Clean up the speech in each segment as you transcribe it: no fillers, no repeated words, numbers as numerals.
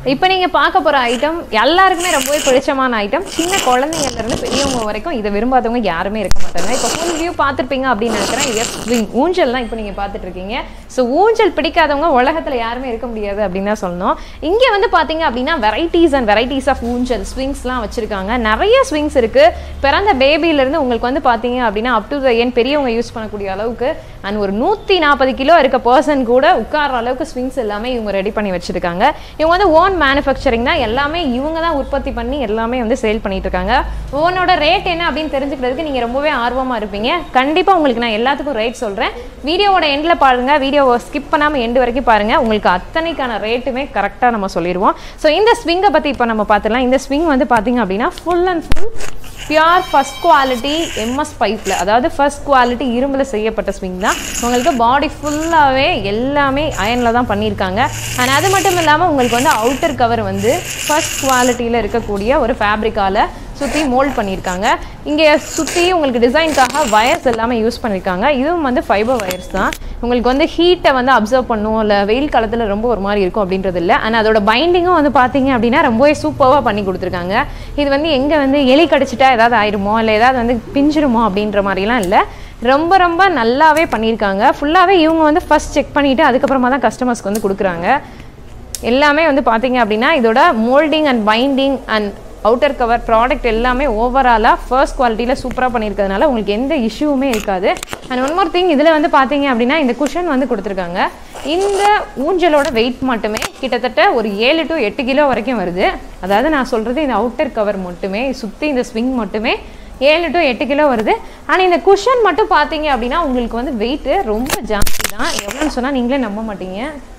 இப்போ நீங்கள் பார்க்க போகிற ஐட்டம் எல்லாருக்குமே ரொம்பவே பிடிச்சமான ஐட்டம். சின்ன குழந்தைங்கள்லேருந்து பெரியவங்க வரைக்கும் இதை விரும்பாதவங்க யாருமே இருக்க மாட்டாங்க. இப்போ ஃபுல் வியூ பார்த்துருப்பீங்க அப்படின்னு நினைக்கிறேன். எஸ் ஸ்விங் ஊஞ்சல் தான் இப்போ நீங்கள் பார்த்துட்ருக்கீங்க. ஸோ ஊஞ்சல் பிடிக்காதவங்க உலகத்தில் யாருமே இருக்க முடியாது அப்படின்னு தான் சொல்லணும். இங்கே வந்து பார்த்தீங்க அப்படின்னா வெரைட்டிஸ் அண்ட் வெரைட்டிஸ் ஆஃப் ஊஞ்சல் ஸ்விங்ஸ்லாம் வச்சுருக்காங்க. நிறைய ஸ்விங்ஸ் இருக்குது. பிறந்த பேபியிலேருந்து உங்களுக்கு வந்து பார்த்தீங்க அப்படின்னா அப் டு த என் பெரியவங்க யூஸ் பண்ணக்கூடிய அளவுக்கு அண்ட் ஒரு 140 கிலோ இருக்க பர்சன் கூட உட்கார்ற அளவுக்கு ஸ்விங்ஸ் எல்லாமே இவங்க ரெடி பண்ணி வச்சுருக்காங்க. இவங்க வந்து ஓன் மேனுஃபேக்சரிங் தான். எல்லாமே இவங்க தான் உற்பத்தி பண்ணி எல்லாமே வந்து சேல் பண்ணிட்டு இருக்காங்க. ஓனோட ரேட் என்ன அப்படின்னு தெரிஞ்சுக்கிறதுக்கு நீங்கள் ரொம்பவே ஆர்வமாக இருப்பீங்க. கண்டிப்பாக உங்களுக்கு நான் எல்லாத்துக்கும் ரேட் சொல்கிறேன். வீடியோவோட எண்டில் பாருங்கள். வீடியோவை ஸ்கிப் பண்ணாமல் எண்டு வரைக்கும் பாருங்கள். உங்களுக்கு அத்தனைக்கான ரேட்டுமே கரெக்டாக நம்ம சொல்லிடுவோம். ஸோ இந்த ஸ்விங்கை பற்றி இப்போ நம்ம பார்த்துடலாம். இந்த ஸ்விங் வந்து பார்த்தீங்க அப்படின்னா full and full pure first quality MS பைப்பில், அதாவது ஃபர்ஸ்ட் குவாலிட்டி இரும்பில் செய்யப்பட்ட ஸ்விங் தான். உங்களுக்கு பாடி ஃபுல்லாகவே எல்லாமே அயனில் தான் பண்ணியிருக்காங்க. அண்ட் அது மட்டும் இல்லாமல் உங்களுக்கு வந்து அவுட்டர் கவர் வந்து ஃபர்ஸ்ட் குவாலிட்டியில் இருக்கக்கூடிய ஒரு ஃபேப்ரிக்கால் சுற்றி மோல்ட் பண்ணியிருக்காங்க. இங்கே சுற்றி உங்களுக்கு டிசைனுக்காக வயர்ஸ் எல்லாமே யூஸ் பண்ணியிருக்காங்க. இதுவும் வந்து ஃபைபர் வயர்ஸ் தான். உங்களுக்கு வந்து ஹீட்டை வந்து அப்சர்வ் பண்ணும், இல்லை வெயில் காலத்தில் ரொம்ப ஒரு மாதிரி இருக்கும் அப்படின்றது இல்லை. ஆனால் அதோட பைண்டிங்கும் வந்து பார்த்தீங்க அப்படின்னா ரொம்பவே சூப்பராக பண்ணி கொடுத்துருக்காங்க. இது வந்து எங்கே வந்து எலி கடிச்சிட்டா ஏதாவது ஆயிடுமோ இல்லை ஏதாவது வந்து பிஞ்சிருமோ அப்படின்ற மாதிரிலாம் இல்லை. ரொம்ப ரொம்ப நல்லாவே பண்ணியிருக்காங்க. ஃபுல்லாகவே இவங்க வந்து ஃபர்ஸ்ட் செக் பண்ணிவிட்டு அதுக்கப்புறமா தான் கஸ்டமர்ஸ்க்கு வந்து கொடுக்குறாங்க. எல்லாமே வந்து பார்த்தீங்க அப்படின்னா இதோட moulding and binding and outer cover product எல்லாமே ஓவராலாக ஃபர்ஸ்ட் குவாலிட்டியில் சூப்பராக பண்ணியிருக்கிறதுனால உங்களுக்கு எந்த இஷ்யூவுமே இருக்காது. அண்ட் ஒன் மோர் திங், இதில் வந்து பார்த்தீங்க அப்படின்னா இந்த குஷன் வந்து கொடுத்துருக்காங்க. இந்த ஊஞ்சலோட வெயிட் மட்டுமே கிட்டத்தட்ட ஒரு 7 to 8 கிலோ வரைக்கும் வருது. அதாவது நான் சொல்கிறது இந்த அவுட்டர் கவர் மட்டுமே சுற்றி இந்த ஸ்விங் மட்டுமே 7 to 8 கிலோ வருது. ஆனால் இந்த குஷன் மட்டும் பார்த்தீங்க அப்படின்னா உங்களுக்கு வந்து வெயிட்டு ரொம்ப ஜாஸ்தி தான். எவ்வளோன்னு சொன்னால் நீங்களே நம்ப மாட்டீங்க.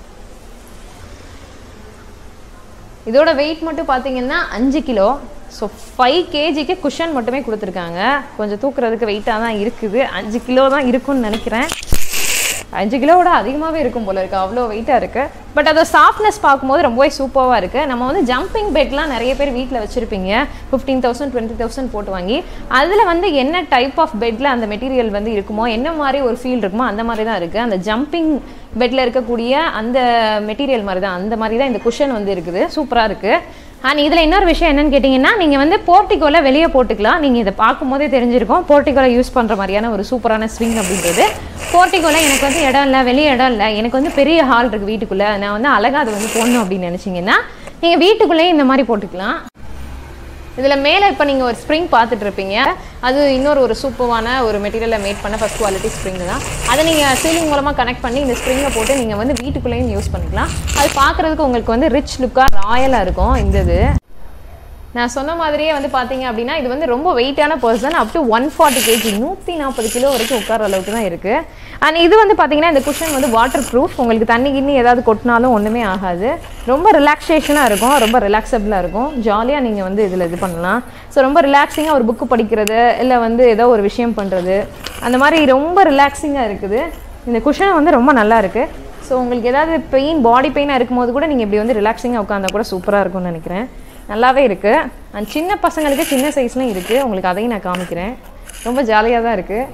இதோட வெயிட் மட்டும் பார்த்தீங்கன்னா 5 கிலோ. ஸோ 5 kgக்கு குஷன் மட்டுமே கொடுத்துருக்காங்க. கொஞ்சம் தூக்குறதுக்கு வெயிட்டாக தான் இருக்குது. 5 கிலோ தான் இருக்கும்னு நினைக்கிறேன். 5 கிலோவோட அதிகமாகவே இருக்கும் போல இருக்குது, அவ்வளோ வெயிட்டாக இருக்குது. பட் அதோட சாஃப்ட்னஸ் பார்க்கும்போது ரொம்பவே சூப்பராக இருக்குது. நம்ம வந்து ஜம்பிங் பெட்லாம் நிறைய பேர் வீட்டில் வச்சுருப்பீங்க, 15,000 20,000 போட்டு வாங்கி. அதில் வந்து என்ன டைப் ஆஃப் பெட்டில் அந்த மெட்டீரியல் வந்து இருக்குமோ, என்ன மாதிரி ஒரு ஃபீல் இருக்குமோ அந்த மாதிரி தான் இருக்குது. அந்த ஜம்பிங் பெட்டில் இருக்கக்கூடிய அந்த மெட்டீரியல் மாதிரி தான், அந்த மாதிரி தான் இந்த குஷன் வந்து இருக்குது. சூப்பராக இருக்குது. அண்ட் இதில் இன்னொரு விஷயம் என்னென்னு கேட்டிங்கன்னா, நீங்கள் வந்து போர்ட்டிகோவில் வெளியே போட்டுக்கலாம். நீங்கள் இதை பார்க்கும்போதே தெரிஞ்சிருக்கும் போர்ட்டிகோவில் யூஸ் பண்ணுற மாதிரியான ஒரு சூப்பரான ஸ்விங் அப்படின்றது. போர்ட்டிகோவில் எனக்கு வந்து இடம் இல்லை, வெளியே இடம் இல்லை, எனக்கு வந்து பெரிய ஹால் இருக்குது வீட்டுக்குள்ளே, நான் வந்து அழகாக அதை வந்து போடணும் அப்படின்னு நினச்சிங்கன்னா நீங்கள் வீட்டுக்குள்ளேயே இந்த மாதிரி போட்டுக்கலாம். இதில் மேலே இப்போ நீங்கள் ஒரு ஸ்ப்ரிங் பார்த்துட்டு இருப்பீங்க. அது இன்னொரு ஒரு சூப்பரான ஒரு மெட்டீரியலில் மேட் பண்ண ஃபர்ஸ்ட் குவாலிட்டி ஸ்ப்ரிங் தான். அதை நீங்கள் சீலிங் மூலமாக கனெக்ட் பண்ணி இந்த ஸ்ப்ரிங்கை போட்டு நீங்கள் வந்து வீட்டுக்குள்ளேயும் யூஸ் பண்ணிக்கலாம். அது பார்க்குறதுக்கு உங்களுக்கு வந்து ரிச் லுக்காக ராயலாக இருக்கும். இந்த இது நான் சொன்ன மாதிரியே வந்து பார்த்தீங்க அப்படின்னா இது வந்து ரொம்ப வெயிட்டான person. Up to 140 kg 140 kilo வரைக்கும் உட்கார அளவுக்கு தான் இருக்குது. அண்ட் இது வந்து பார்த்தீங்கன்னா இந்த குஷன் வந்து வாட்டர் ப்ரூஃப். உங்களுக்கு தண்ணி கிண்ணி ஏதாவது கொட்டினாலும் ஒன்றுமே ஆகாது. ரொம்ப ரிலாக்ஸேஷனாக இருக்கும், ரொம்ப ரிலாக்ஸபிளாக இருக்கும். ஜாலியாக நீங்கள் வந்து இதில் இது பண்ணலாம். ஸோ ரொம்ப ரிலாக்ஸிங்காக ஒரு புக்கு படிக்கிறது இல்லை வந்து ஏதோ ஒரு விஷயம் பண்ணுறது அந்த மாதிரி ரொம்ப ரிலாக்ஸிங்காக இருக்குது. இந்த குஷன் வந்து ரொம்ப நல்லா இருக்குது. ஸோ உங்களுக்கு ஏதாவது பெயின், பாடி பெயினாக இருக்கும்போது கூட நீங்கள் இப்படி வந்து ரிலாக்ஸிங்காக உட்காந்தா கூட சூப்பராக இருக்கும்னு நினைக்கிறேன். நல்லாவே இருக்குது. அண்ட் சின்ன பசங்களுக்கு சின்ன சைஸ்லாம் இருக்குது. உங்களுக்கு அதையும் நான் காமிக்கிறேன். ரொம்ப ஜாலியாக தான் இருக்குது.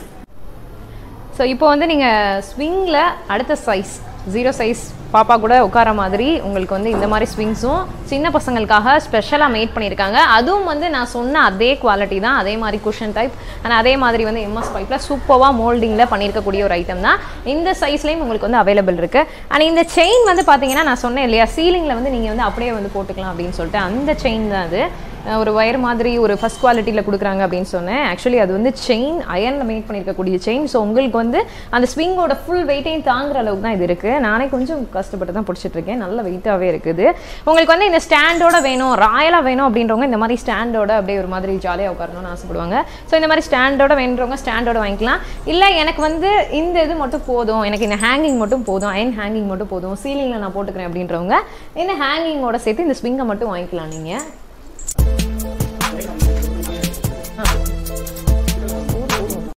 ஸோ இப்போ வந்து நீங்கள் ஸ்விங்கில் அடுத்த சைஸ் 0 சைஸ் பாப்பா கூட உட்கார மாதிரி உங்களுக்கு வந்து இந்த மாதிரி ஸ்விங்ஸும் சின்ன பசங்களுக்காக ஸ்பெஷலாக மேட் பண்ணியிருக்காங்க. அதுவும் வந்து நான் சொன்ன அதே குவாலிட்டி தான், அதே மாதிரி குஷன் டைப் அண்ட் அதே மாதிரி வந்து எம்எஸ் பைப்பில் சூப்பராக மோல்டிங்கில் பண்ணியிருக்கக்கூடிய ஒரு ஐட்டம் தான். இந்த சைஸ்லேயும் உங்களுக்கு வந்து அவைலபிள் இருக்குது. அண்ட் இந்த செயின் வந்து பார்த்தீங்கன்னா நான் சொன்னேன் இல்லையா, சீலிங்கில் வந்து நீங்கள் வந்து அப்படியே வந்து போட்டுக்கலாம் அப்படின்னு சொல்லிட்டு அந்த செயின் தான் அது. ஒரு ஒயர் மாதிரி ஒரு ஃபர்ஸ்ட் குவாலிட்டியில் கொடுக்குறாங்க அப்படின்னு சொன்னேன். ஆக்சுவலி அது வந்து செயின் அயனில் மேக் பண்ணியிருக்கக்கூடிய செயின். ஸோ உங்களுக்கு வந்து அந்த ஸ்விங்கோட ஃபுல் வெயிட்டையும் தாங்குற அளவுக்கு தான் இது இருக்குது. நானே கொஞ்சம் கஷ்டப்பட்டு தான் பிடிச்சிட்ருக்கேன். நல்ல வெயிட்டாகவே இருக்குது. உங்களுக்கு வந்து இந்த ஸ்டாண்டோட வேணும், ராயலாக வேணும் அப்படின்றவங்க இந்த மாதிரி ஸ்டாண்டோட அப்படியே ஒரு மாதிரி ஜாலியாக உட்காரணும்னு ஆசைப்படுவாங்க. ஸோ இந்த மாதிரி ஸ்டாண்டோட வேணுறவங்க ஸ்டாண்டோட வாங்கிக்கலாம். இல்லை எனக்கு வந்து இந்த இது மட்டும் போதும், எனக்கு இந்த ஹேங்கிங் மட்டும் போதும், அயன் ஹேங்கிங் மட்டும் போதும், சீலிங்கில் நான் போட்டுக்கிறேன் அப்படின்றவங்க இந்த ஹேங்கிங்கோட சேர்த்து இந்த ஸ்விங்கை மட்டும் வாங்கிக்கலாம் நீங்கள்.